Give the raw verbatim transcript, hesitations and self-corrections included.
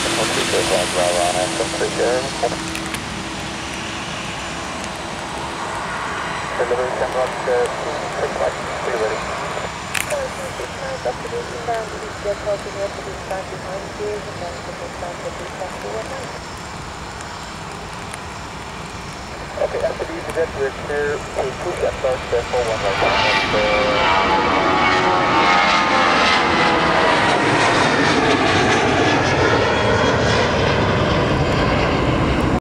Delivery ten one, six flight, be ready. Doctor inbound, Easyjet talking here to the stand behind you, and then to the stand to the stand forward now. Okay, after the Easyjet, we're clear to push that start, four one right now.